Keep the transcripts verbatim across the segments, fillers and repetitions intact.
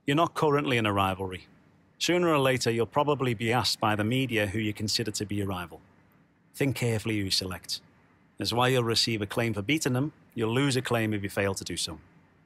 You're not currently in a rivalry. Sooner or later, you'll probably be asked by the media who you consider to be your rival. Think carefully who you select. As while you'll receive a claim for beating them, you'll lose a claim if you fail to do so.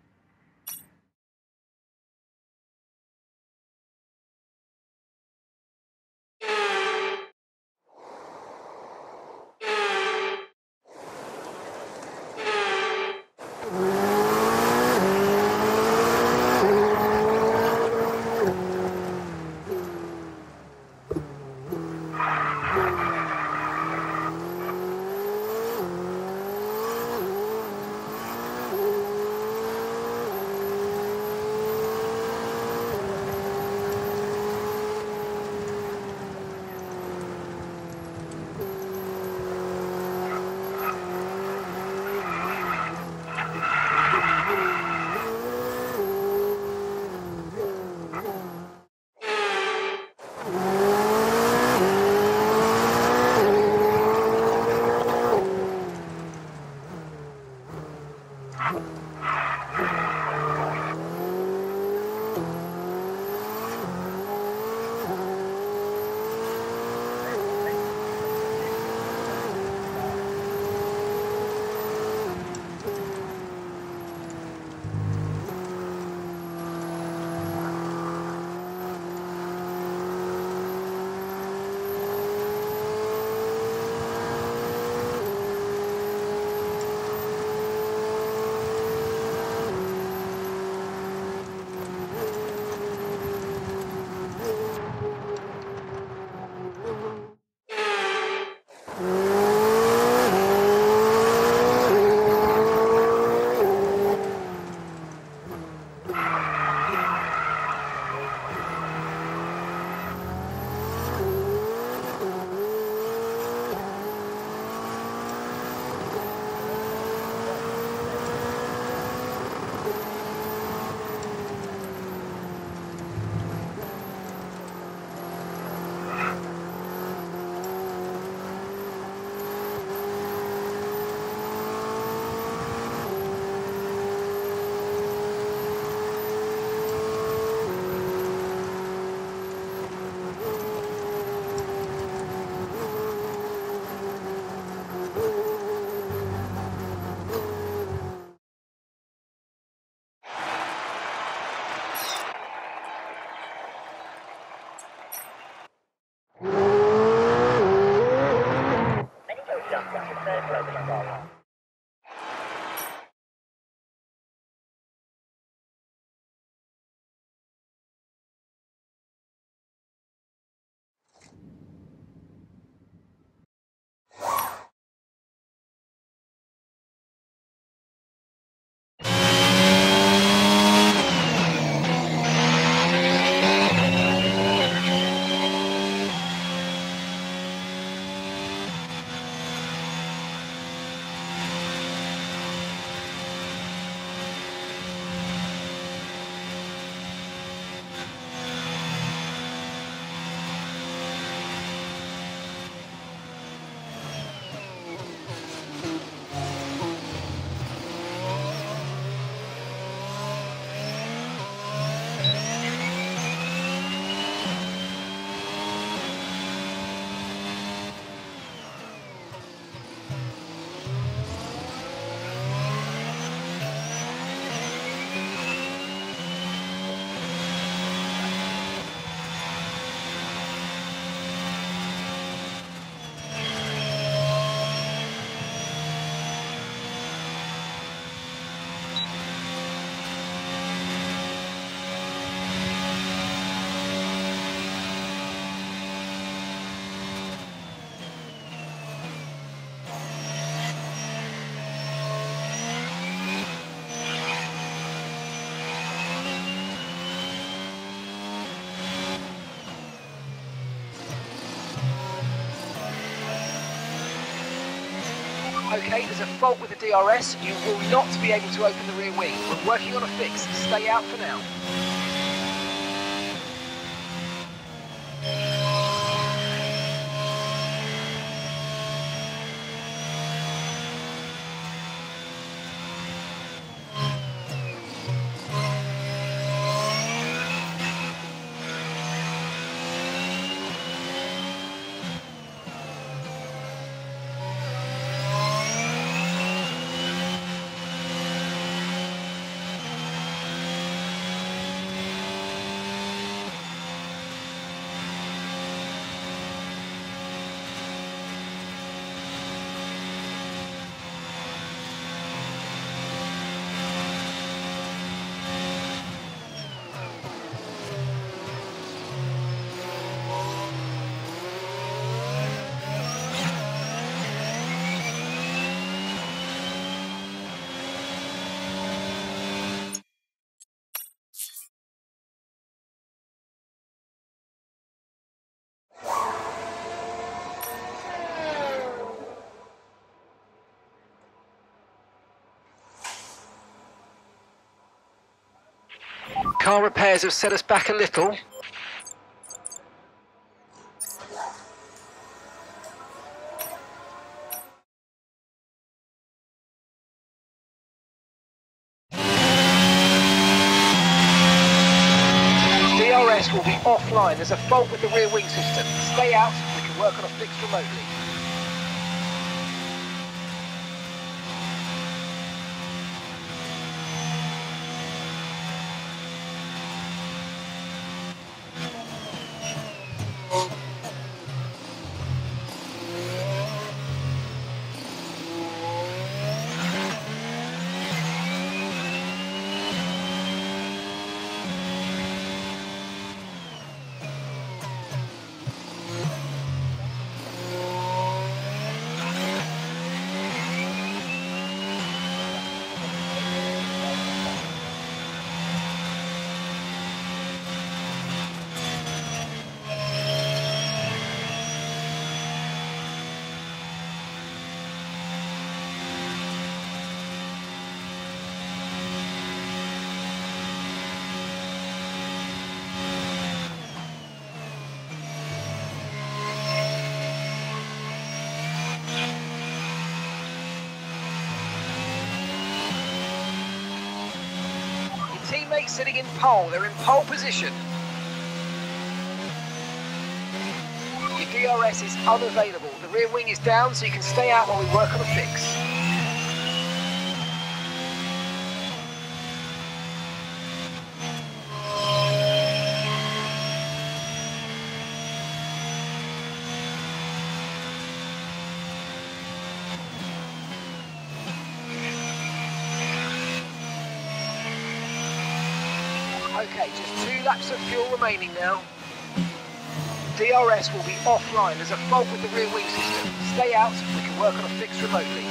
Okay, there's a fault with the D R S. You will not be able to open the rear wing. We're working on a fix. Stay out for now. Car repairs have set us back a little. D R S will be offline. There's a fault with the rear wing system. Stay out, we can work on a fix remotely. Teammates sitting in pole, they're in pole position. Your D R S is unavailable. The rear wing is down, so you can stay out while we work on a fix. Okay, just two laps of fuel remaining now. D R S will be offline. There's a fault with the rear wing system. Stay out, we can work on a fix remotely.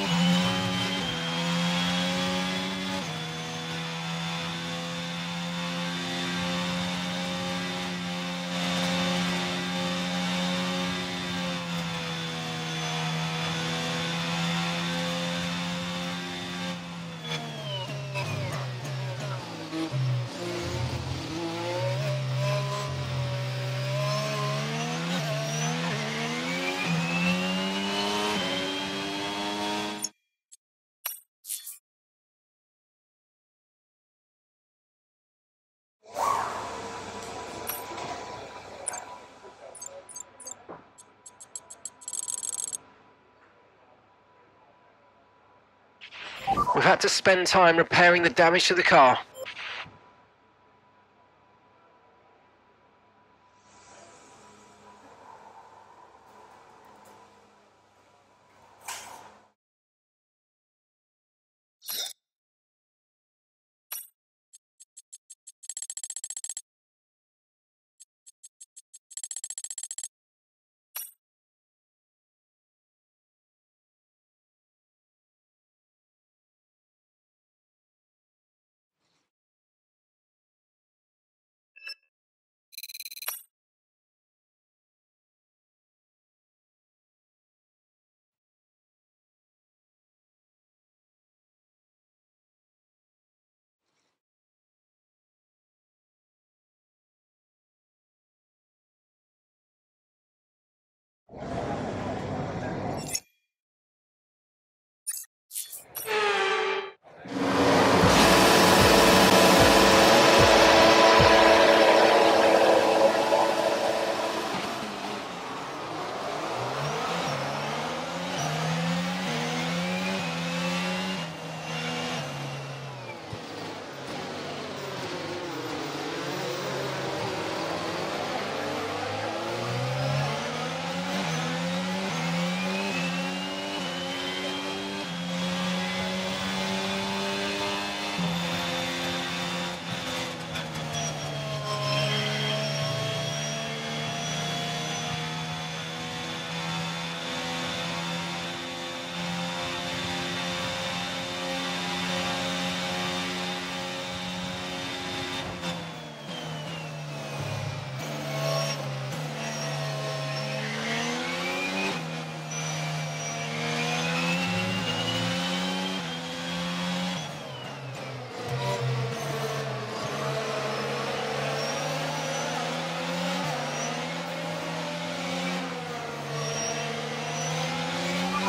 We've had to spend time repairing the damage to the car.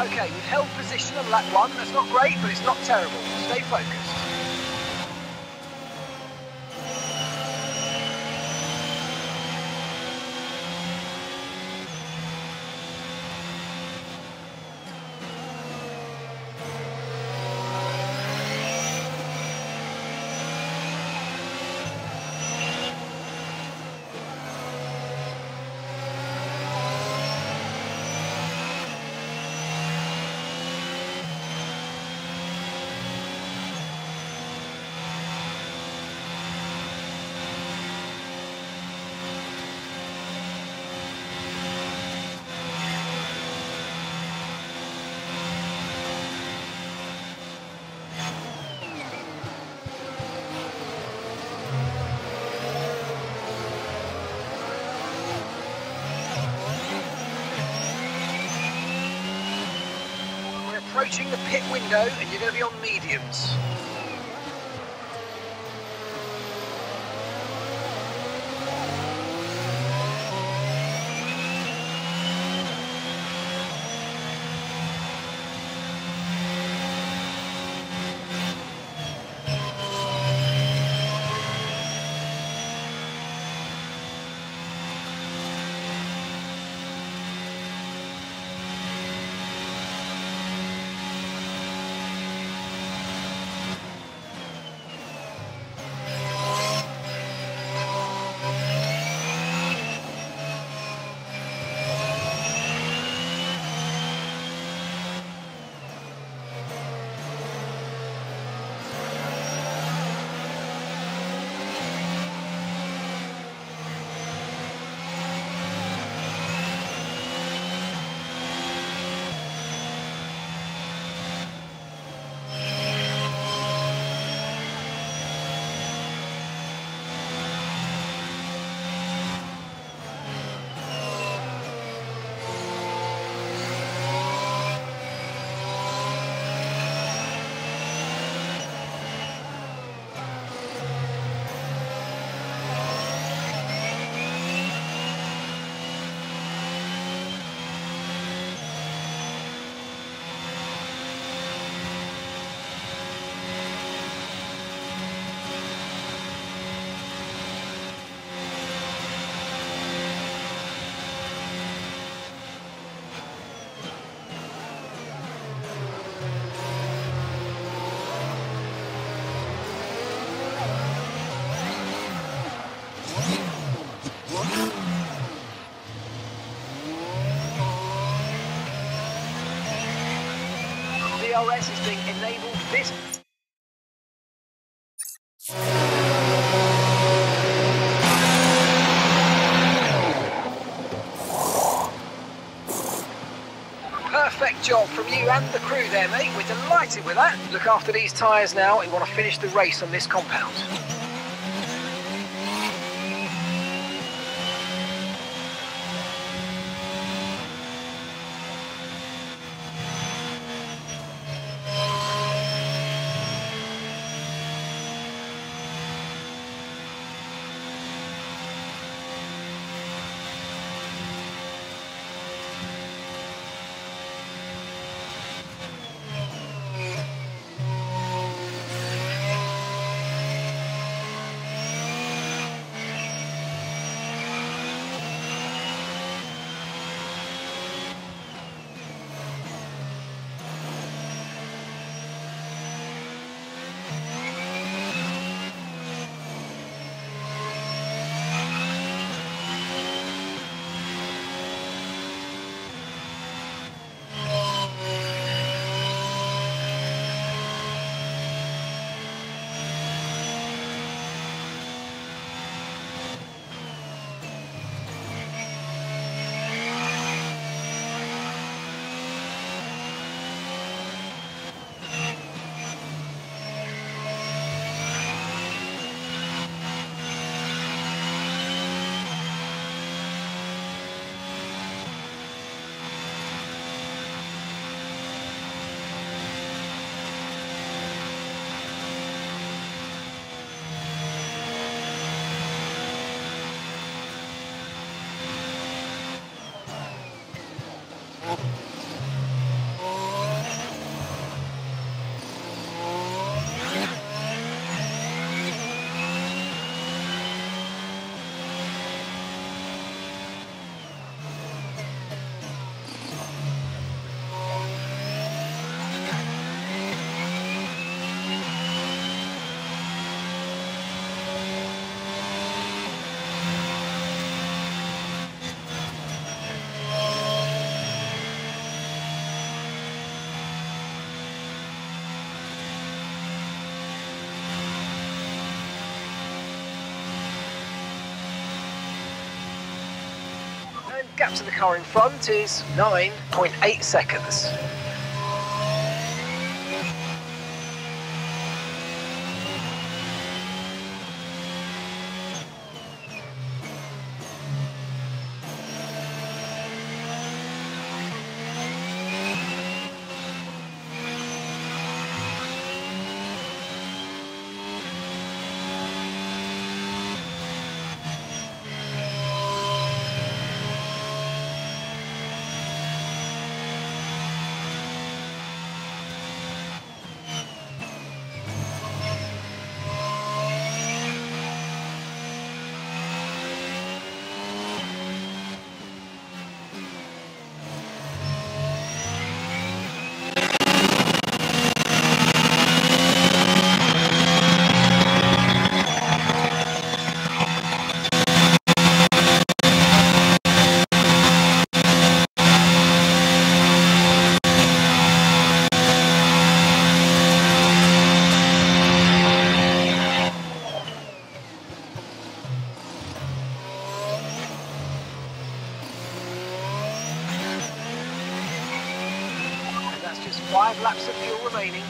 Okay, we've held position on lap one. That's not great, but it's not terrible. Stay focused. Approaching the pit window and you're going to be on mediums. D R S is being enabled this. Perfect job from you and the crew there, mate. We're delighted with that. Look after these tyres now. We want to finish the race on this compound. gap to the car in front is nine point eight seconds. Five laps of fuel remaining.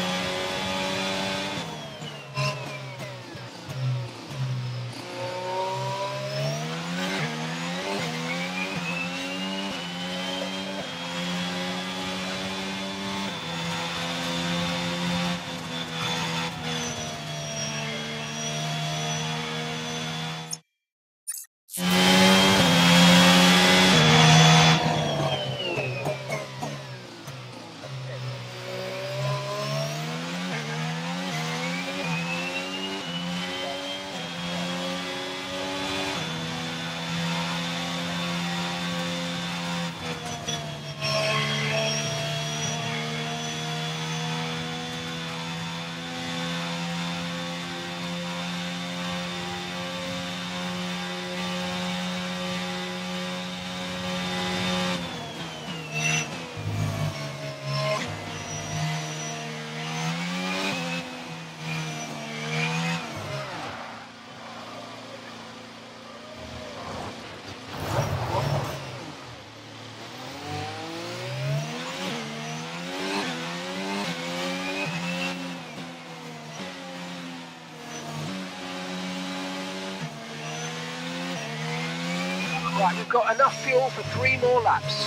Right, we've got enough fuel for three more laps.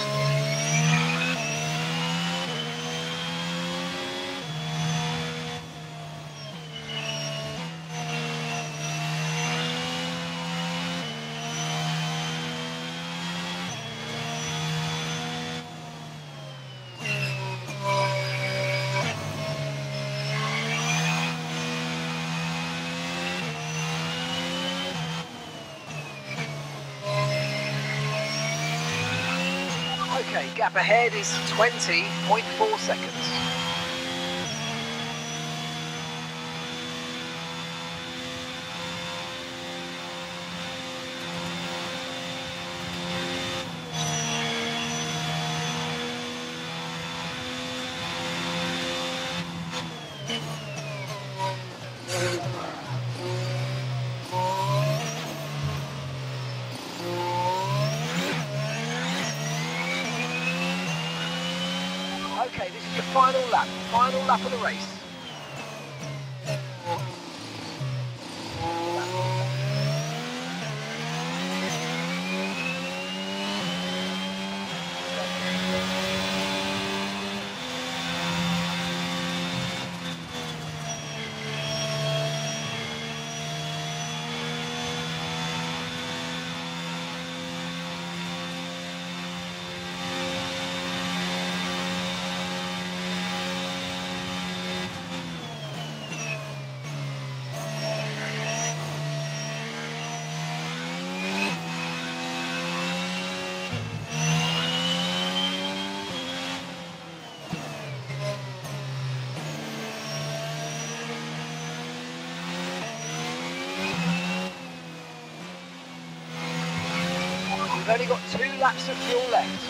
Okay, gap ahead is twenty point four seconds. Okay, this is the final lap, final lap of the race. We've only got two laps of fuel left.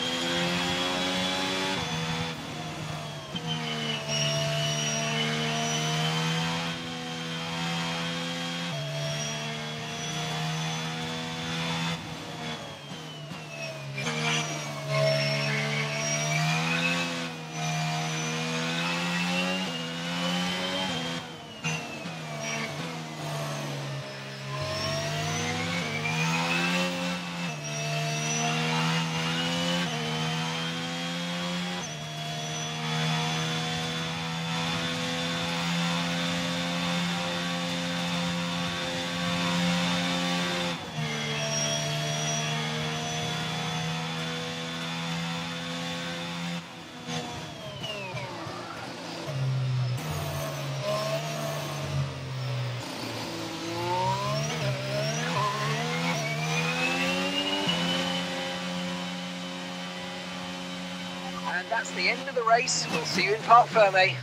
That's the end of the race. We'll see you in Parc Fermé.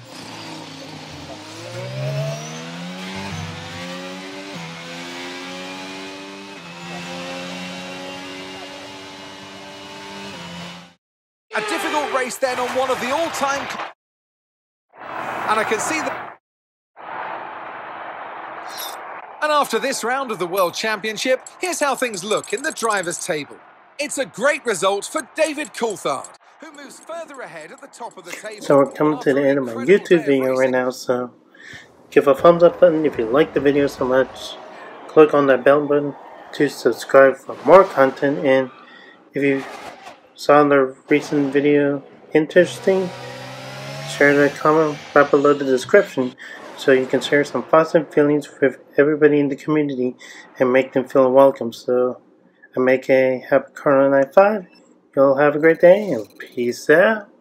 A difficult race then on one of the all-time... And I can see that... And after this round of the World Championship, here's how things look in the drivers' table. It's a great result for David Coulthard, who moves further ahead at the top of the table. So we're coming to the end of my YouTube video right now, so give a thumbs up button if you like the video so much. Click on that bell button to subscribe for more content, and if you saw the recent video interesting, share the comment right below the description so you can share some positive feelings with everybody in the community and make them feel welcome. So I make a happy Corona ninety-five. You'll have a great day and peace out.